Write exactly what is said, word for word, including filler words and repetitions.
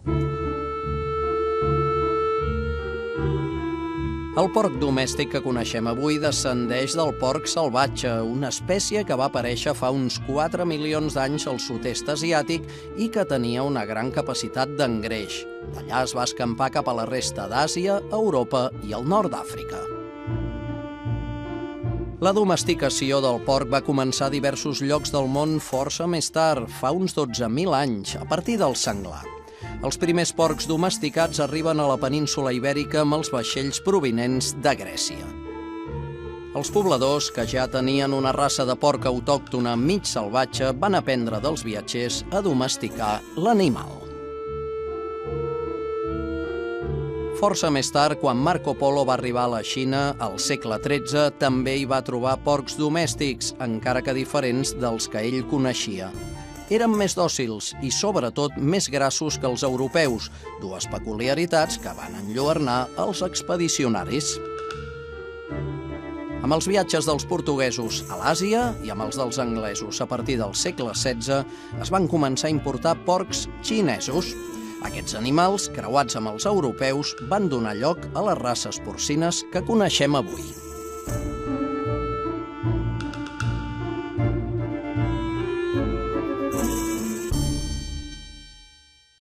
El porc domèstic que coneixem avui descendeix del porc salvatge, una espècie que va aparèixer fa uns quatre milions d'anys al sud-est asiàtic i que tenia una gran capacitat d'engreix. D'allà es va escampar cap a la resta d'Àsia, Europa i el nord d'Àfrica. La domesticació del porc va començar a diversos llocs del món força més tard, fa uns dotze mil anys, a partir del senglar. Els primers porcs domesticats arriben a la península Ibèrica amb els vaixells provinents de Grècia. Els pobladors, que ja tenien una raça de porc autòctona mig salvatge, van aprendre dels viatgers a domesticar l'animal. Força més tard, quan Marco Polo va arribar a la Xina, al segle tretze, també hi va trobar porcs domèstics, encara que diferents dels que ell coneixia. Eren més dòcils i, sobretot, més grassos que els europeus, dues peculiaritats que van enlluernar els expedicionaris. Amb els viatges dels portuguesos a l'Àsia i amb els dels anglesos a partir del segle setze es van començar a importar porcs xinesos. Aquests animals, creuats amb els europeus, van donar lloc a les races porcines que coneixem avui.